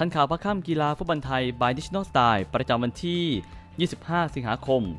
ทันข่าวพักค่ำกีฬาฟุตบอลไทย by National Style ประจำวันที่ 25 สิงหาคม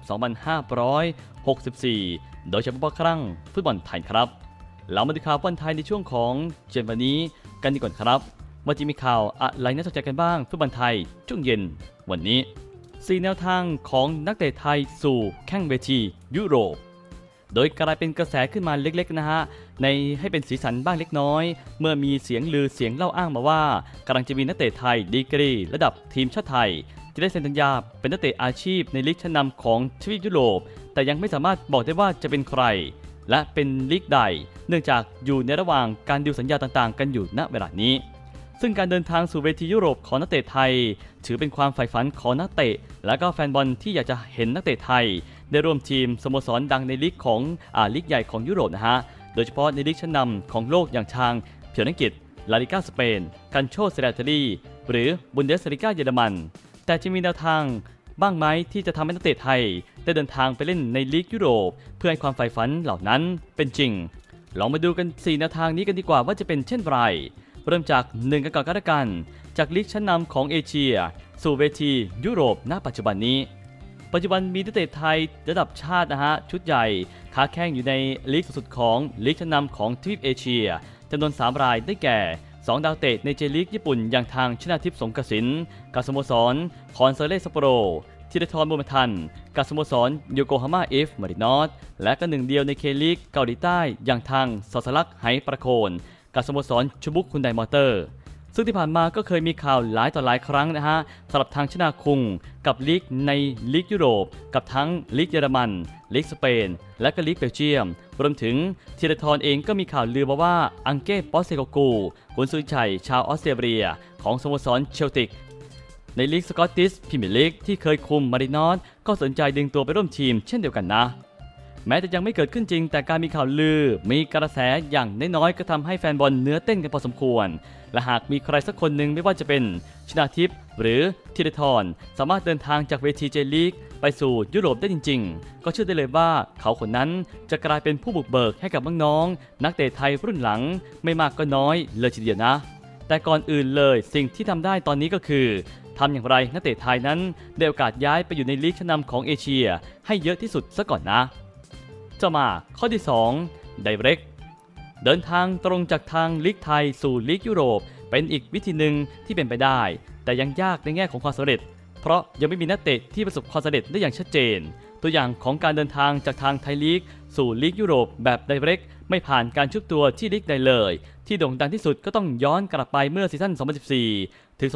2564 โดยเฉพาะครั้งฟุตบอลไทยครับเรามาดูข่าวฟุตบอลไทยในช่วงของเย็นวันนี้กันดีก่อนครับว่าจะมีข่าวอะไรน่าสนใจกันบ้างฟุตบอลไทยช่วงเย็นวันนี้4 แนวทางของนักเตะไทยสู่แข่งเวทียุโรปโดยกลายเป็นกระแสขึ้นมาเล็กๆนะฮะในให้เป็นสีสันบ้างเล็กน้อยเมื่อมีเสียงลือเสียงเล่าอ้างมาว่ากำลังจะมีนักเตะไทยดีกรีระดับทีมชาติไทยจะได้เซ็นสัญญาเป็นนักเตะอาชีพในลีกชั้นนำของทวีปยุโรปแต่ยังไม่สามารถบอกได้ว่าจะเป็นใครและเป็นลีกใดเนื่องจากอยู่ในระหว่างการดิวสัญญาต่างๆกันอยู่ณเวลานี้ซึ่งการเดินทางสู่เวทียุโรปของนักเตะไทยถือเป็นความใฝ่ฝันของนักเตะและก็แฟนบอลที่อยากจะเห็นนักเตะไทยได้ร่วมทีมสโมสรดังในลีกของลีกใหญ่ของยุโรปนะฮะโดยเฉพาะในลีกชั้นนำของโลกอย่างทางเพียวนังกฤษลาลิก้าสเปนกันโชเซเรตาลีหรือบุนเดสลิก้าเยอรมันแต่จะมีแนวทางบ้างไหมที่จะทำให้นักเตะไทยได้เดินทางไปเล่นในลีกยุโรปเพื่อให้ความใฝ่ฝันเหล่านั้นเป็นจริงลองมาดูกัน4 แนวทางนี้กันดีกว่าว่าจะเป็นเช่นไรเริ่มจาก1กันก่อนก็แล้วกันจากลีกชั้นนำของเอเชียสู่เวทียุโรปณปัจจุบันนี้ปัจจุบันมีนักเตะไทยระดับชาตินะฮะชุดใหญ่ค้าแข่งอยู่ในลีกสุดของลีกชั้นนำของทวีปเอเชียจำนวน3 รายได้แก่2 ดาวเตะในเจลีกญี่ปุ่นอย่างทางชนาทิพย์สงกสินกับสโมสรคอนเซเล่ซัปโปโรธีรทรบุญมาทันกับสโมสรโยโกฮาม่าเอฟมารินอสและก็หนึ่งเดียวในเคลีกเกาหลีใต้อย่างทางซอสลักไหประโคนกับสโมสรชูบุกฮุนไดมอเตอร์ซึ่งที่ผ่านมาก็เคยมีข่าวหลายต่อหลายครั้งนะฮะสำหรับทางชนาคุงกับลีกในลีกยุโรปกับทั้งลีกเยอรมันลีกสเปนและก็ลีกเบลเยียมรวมถึงธีรทรเองก็มีข่าวลือมาว่าอังเก้ปอสเซโกกูกุนซือชัยชาวออสเตรเลียของสโมสรเชลติกในลีกสกอตติชพรีเมียร์ลีกที่เคยคุมมารินอสก็สนใจดึงตัวไปร่วมทีมเช่นเดียวกันนะแม้จะยังไม่เกิดขึ้นจริงแต่การมีข่าวลือมีกระแสอย่างน้อยๆก็ทำให้แฟนบอลเนื้อเต้นกันพอสมควรและหากมีใครสักคนหนึ่งไม่ว่าจะเป็นชนาทิพย์หรือธีรทรสามารถเดินทางจากเวทีเจลีกไปสู่ยุโรปได้จริงๆก็เชื่อได้เลยว่าเขาคนนั้นจะกลายเป็นผู้บุกเบิกให้กับน้องๆนักเตะไทยรุ่นหลังไม่มากก็น้อยเลยทีเดียวนะแต่ก่อนอื่นเลยสิ่งที่ทำได้ตอนนี้ก็คือทำอย่างไรนักเตะไทยนั้นได้โอกาสย้ายไปอยู่ในลีกชั้นนำของเอเชียให้เยอะที่สุดซะก่อนนะจะมาข้อที่2 Direct เดินทางตรงจากทางลีกไทยสู่ลีกยุโรปเป็นอีกวิธีหนึ่งที่เป็นไปได้แต่ยังยากในแง่ของความสำเร็จเพราะยังไม่มีนักเตะที่ประสบความสำเร็จได้อย่างชัดเจนตัวอย่างของการเดินทางจากทางไทยลีกสู่ลีกยุโรปแบบ Direct ไม่ผ่านการชุบตัวที่ลีกใดเลยที่โด่งดังที่สุดก็ต้องย้อนกลับไปเมื่อซีซั่น 2014 ถึง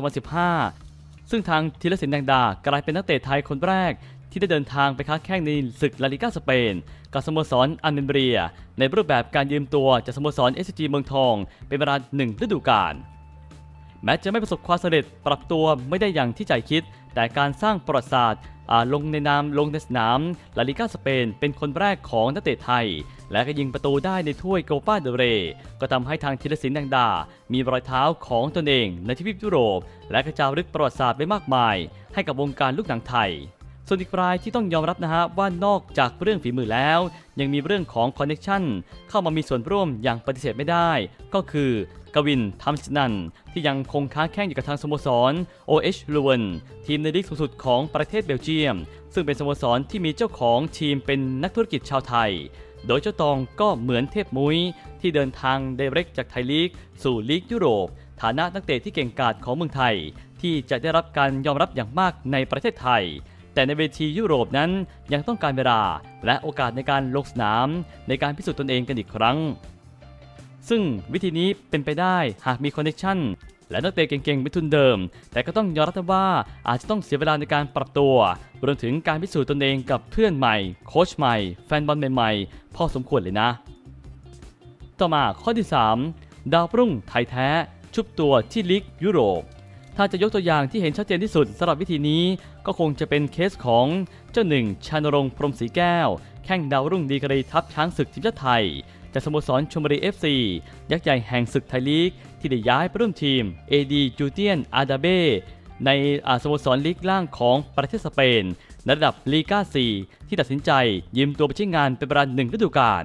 2015 ซึ่งทางธีรศิลป์แดงดากลายเป็นนักเตะไทยคนแรกที่ได้เดินทางไปค้าแข่งในศึกลาลิก้าสเปนกับสโมสรอัลเมเรียในรูปแบบการยืมตัวจากสโมสร SCG เมืองทองเป็นเวลา1 ฤดูกาลแม้จะไม่ประสบความสำเร็จปรับตัวไม่ได้อย่างที่ใจคิดแต่การสร้างประวัติศาสตร์ลงในสนามลาลิก้าสเปนเป็นคนแรกของนักเตะไทยและก็ยิงประตูได้ในถ้วยโกปาเดลเรย์ก็ทำให้ทางธีรศิลป์แดงดามีรอยเท้าของตนเองในทวีปยุโรปและกระจารึกประวัติศาสตร์ไว้มากมายให้กับวงการลูกหนังไทยส่วนอีกรายที่ต้องยอมรับนะฮะว่านอกจากเรื่องฝีมือแล้วยังมีเรื่องของคอนเนคชั่นเข้ามามีส่วนร่วมอย่างปฏิเสธไม่ได้ก็คือกวินทัมสนันที่ยังคงค้าแข่งอยู่กับทางสโมสร OH ลูเวนทีมในลีกสูงสุดของประเทศเบลเยียมซึ่งเป็นสโมสรที่มีเจ้าของทีมเป็นนักธุรกิจชาวไทยโดยเจ้าตองก็เหมือนเทพมุ้ยที่เดินทางไดเรกจากไทยลีกสู่ลีกยุโรปฐานะนักเตะที่เก่งกาจของเมืองไทยที่จะได้รับการยอมรับอย่างมากในประเทศไทยแต่ในเวทียุโรปนั้นยังต้องการเวลาและโอกาสในการลงสนามในการพิสูจน์ตนเองกันอีกครั้งซึ่งวิธีนี้เป็นไปได้หากมีคอนเนคชั่นและนักเตะเก่งๆเป็นทุนเดิมแต่ก็ต้องยอมรับว่าอาจจะต้องเสียเวลาในการปรับตัวรวมถึงการพิสูจน์ตนเองกับเพื่อนใหม่โค้ชใหม่แฟนบอลใหม่ๆพอสมควรเลยนะต่อมาข้อที่3ดาวรุ่งไทยแท้ชุบตัวที่ลีกยุโรปถ้าจะยกตัวอย่างที่เห็นชัดเจนที่สุดสำหรับวิธีนี้ก็คงจะเป็นเคสของเจ้าหนึ่งชานรงค์พรหมศรีแก้วแข้งดาวรุ่งดีกรีทัพช้างศึกทีมชาติไทยจากสโมสรชลบุรี FC ยักษ์ใหญ่แห่งศึกไทยลีกที่ได้ย้ายไปร่วมทีม AD จูเตียนอาดาเบในสโมสรลีกล่างของประเทศสเปนในระดับลีกา 4ที่ตัดสินใจยืมตัวไปใช้งานเป็นเวลา1 ฤดูกาล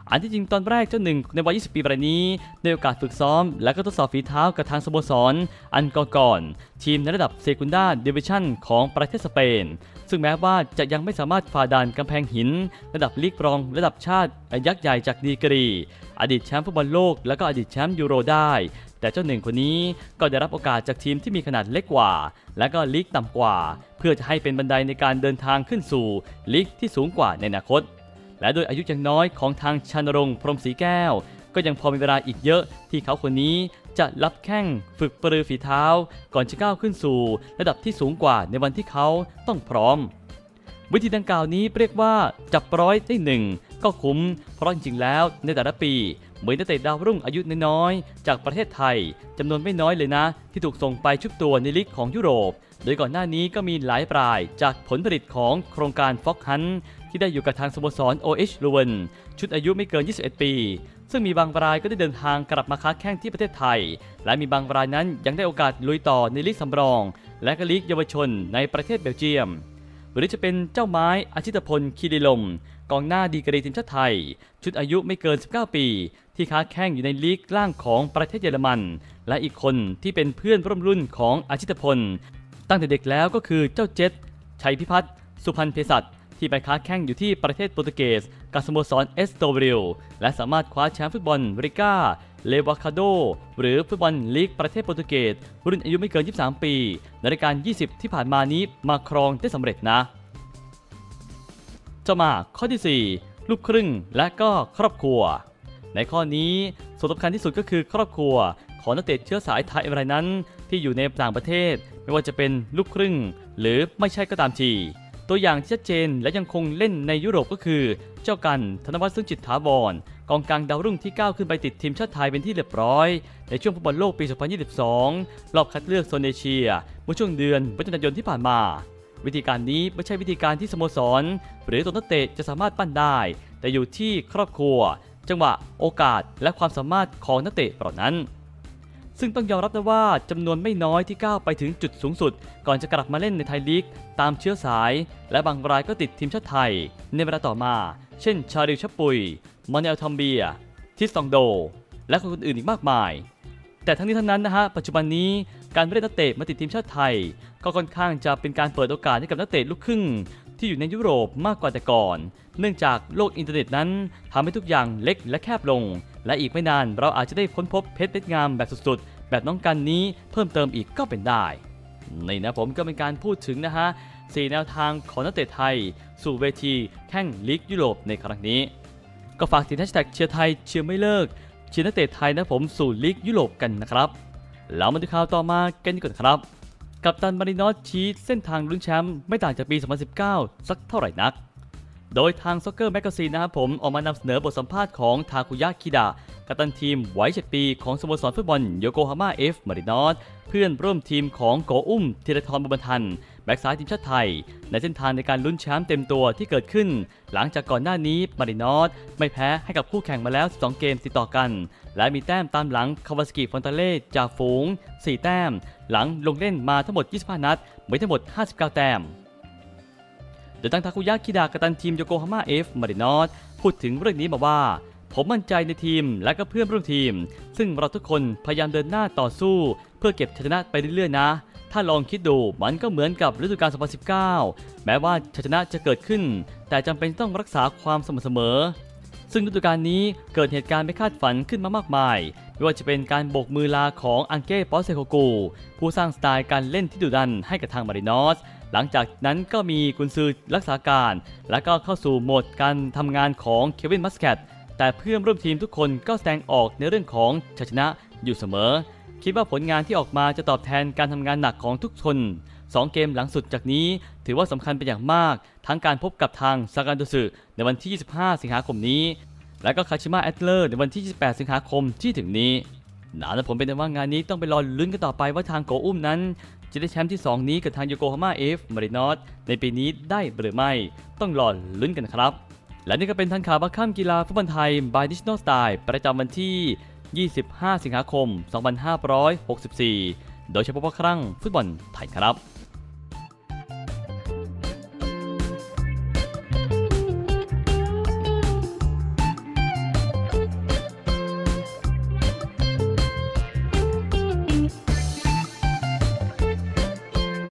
อันที่จริงตอนแรกเจ้าหนึ่งในวัย 20 ปีรายนี้ได้โอกาสฝึกซ้อมและก็ทดสอบฝีเท้ากับทางสโมสรอันก่อนทีมในระดับเซกุนดาดิวิชั่นของประเทศสเปนซึ่งแม้ว่าจะยังไม่สามารถฝ่าด่านกำแพงหินระดับลีกรองระดับชาติยักษ์ใหญ่จากดีกรีอดีตแชมป์ฟุตบอลโลกและก็อดีตแชมป์ยูโรได้แต่เจ้าหนึ่งคนนี้ก็ได้รับโอกาสจากทีมที่มีขนาดเล็กกว่าและก็ลีกต่ำกว่าเพื่อจะให้เป็นบันไดในการเดินทางขึ้นสู่ลีกที่สูงกว่าในอนาคตและโดยอายุยังน้อยของทางชานรงค์พรหมศรีแก้วก็ยังพอมีเวลาอีกเยอะที่เขาคนนี้จะรับแข้งฝึกปรือฝีเท้าก่อนจะก้าวขึ้นสู่ระดับที่สูงกว่าในวันที่เขาต้องพร้อมวิธีดังกล่าวนี้เรียกว่าจับร้อยได้หนึ่งก็คุ้มเพราะจริงๆแล้วในแต่ละปีเหมือนนักเตะดาวรุ่งอายุน้อยๆจากประเทศไทยจำนวนไม่น้อยเลยนะที่ถูกส่งไปชุบตัวในลีกของยุโรปโดยก่อนหน้านี้ก็มีหลายรายจากผลผลิตของโครงการฟ็อกฮันที่ได้อยู่กับทางสโมสร OH ลูเวนชุดอายุไม่เกิน 21 ปีซึ่งมีบางรายก็ได้เดินทางกลับมาค้าแข่งที่ประเทศไทยและมีบางรายนั้นยังได้โอกาสลุยต่อในลีกสำรองและก็ลีกเยาวชนในประเทศเบลเยียมหรือจะเป็นเจ้าไม้อาชิตพลคีรีลมกองหน้าดีกรีทีมชาติไทยชุดอายุไม่เกิน 19 ปีที่ค้าแข่งอยู่ในลีกล่างของประเทศเยอรมันและอีกคนที่เป็นเพื่อนร่วมรุ่นของอาชิตพลตั้งแต่เด็กแล้วก็คือเจ้าเจษชัยพิพัฒน์สุพรรณเภสัชที่ไปค้าแข่งอยู่ที่ประเทศโปรตุเกสกับสโมสรเอสโตเบริลและสามารถคว้าแชมป์ฟุตบอลริก้าเลวาคาโดหรือฟุตบอลลีกประเทศโปรตุเกสรุ่นอายุไม่เกิน 23 ปีในรายการ 20 ที่ผ่านมานี้มาครองได้สำเร็จนะจะมาข้อที่ 4 ลูกครึ่งและก็ครอบครัวในข้อนี้ส่วนสำคัญที่สุดก็คือครอบครัวของนักเตะเชื้อสายไทยรายนั้นที่อยู่ในต่างประเทศไม่ว่าจะเป็นลูกครึ่งหรือไม่ใช่ก็ตามทีตัวอย่างที่ชัดเจนและยังคงเล่นในยุโรปก็คือเจ้ากันธนวัฒน์ซึ่งจิตถาวรกองกลางดาวรุ่งที่ก้าวขึ้นไปติดทีมชาติไทยเป็นที่เรียบร้อยในช่วงฟุตบอลโลกปี 2022 รอบคัดเลือกโซนเอเชียเมื่อช่วงเดือนมิถุนายนที่ผ่านมาวิธีการนี้ไม่ใช่วิธีการที่สโมสรหรือตัวนักเตะจะสามารถปั้นได้แต่อยู่ที่ครอบครัวจังหวะโอกาสและความสามารถของนักเตะเหล่านั้นซึ่งต้องยอมรับนะว่าจำนวนไม่น้อยที่ก้าวไปถึงจุดสูงสุดก่อนจะกลับมาเล่นในไทยลีกตามเชื้อสายและบางรายก็ติดทีมชาติไทยในเวลาต่อมาเช่นชาริลชับปุยมอนเอลทอมเบียทิสตองโดและคนอื่นอีกมากมายแต่ทั้งนี้ทั้งนั้นนะฮะปัจจุบันนี้การเล่นนักเตะมาติดทีมชาติไทยก็ค่อนข้างจะเป็นการเปิดโอกาสให้กับนักเตะลูกครึ่งที่อยู่ในยุโรปมากกว่าแต่ก่อนเนื่องจากโลกอินเทอร์เน็ตนั้นทำให้ทุกอย่างเล็กและแคบลงและอีกไม่นานเราอาจจะได้ค้นพบเพชรเม็ดงามแบบสุดๆแบบน้องกันนี้เพิ่มเติมอีกก็เป็นได้นี่นะผมก็เป็นการพูดถึงนะฮะ4แนวทางของนักเตะไทยสู่เวทีแข่งลีกยุโรปในครั้งนี้ก็ฝากติดแฮชแท็กเชียร์ไทยเชียร์ไม่เลิกเชียร์นักเตะไทยนะผมสู่ลีกยุโรปกันนะครับแล้วมาดูข่าวต่อมากันดีกว่าครับกัปตันมารินอสชี้เส้นทางลุ้นแชมป์ไม่ต่างจากปี 2019 สักเท่าไหร่นักโดยทางซ็อกเกอร์แมกกาซีนนะครับผมออกมานำเสนอบทสัมภาษณ์ของทาคุยะคิดะกัปตันทีมวัย7 ปีของสโมสรฟุตบอลโยโกฮาม่าเอฟมารินอสเพื่อนร่วมทีมของโกอุ้มธีรทรบุญทันแบ็กซ้ายทีมชาติไทยในเส้นทางในการลุ้นแชมป์เต็มตัวที่เกิดขึ้นหลังจากก่อนหน้านี้มารินอสไม่แพ้ให้กับคู่แข่งมาแล้ว12 เกมติดต่อกันและมีแต้มตามหลังคาวาซากิฟอนตาเล่จ่าฝูง4 แต้มหลังลงเล่นมาทั้งหมด25 นัดมีทั้งหมด59 แต้มโดยทางทาคุยะคิดะกัปตันทีมโยโกฮาม่าเอฟมารินอสพูดถึงเรื่องนี้มาว่าผมมั่นใจในทีมและก็เพื่อนร่วมทีมซึ่งเราทุกคนพยายามเดินหน้าต่อสู้เพื่อเก็บชัยชนะไปเรื่อยๆนะถ้าลองคิดดูมันก็เหมือนกับฤดูกาล 2019 แม้ว่าชัยชนะจะเกิดขึ้นแต่จำเป็นต้องรักษาความสม่ำเสมอซึ่งฤดูกาลนี้เกิดเหตุการณ์ไม่คาดฝันขึ้นมามากมายไม่ว่าจะเป็นการโบกมือลาของอังเก้ปอสเซโคกูผู้สร้างสไตล์การเล่นที่ดุดันให้กับทางมารินอสหลังจากนั้นก็มีกุนซือรักษาการและก็เข้าสู่โหมดการทำงานของเควินมัสแคทแต่เพื่อนร่วมทีมทุกคนก็แสดงออกในเรื่องของชัยชนะอยู่เสมอคิดว่าผลงานที่ออกมาจะตอบแทนการทำงานหนักของทุกคน2 เกมหลังสุดจากนี้ถือว่าสำคัญเป็นอย่างมากทั้งการพบกับทางซากานโตสึในวันที่ 25 สิงหาคมนี้และก็คาชิมะแอตเลอร์ในวันที่ 28 สิงหาคมที่ถึงนี้นะผมเป็นแต่ว่างานนี้ต้องไปรอลุ้นกันต่อไปว่าทางโกอุ้มนั้นจะได้แชมป์ที่2นี้กับทางโยโกฮาม่าเอฟมารินอสในปีนี้ได้หรือไม่ต้องรอลุ้นกันครับและนี่ก็เป็นทันข่าวบัคค่ำกีฬาฟุตบอลไทย by Digital Style ประจำวันที่ 25 สิงหาคม 2564 โดยเฉพาะครั้งฟุตบอลไทยครับ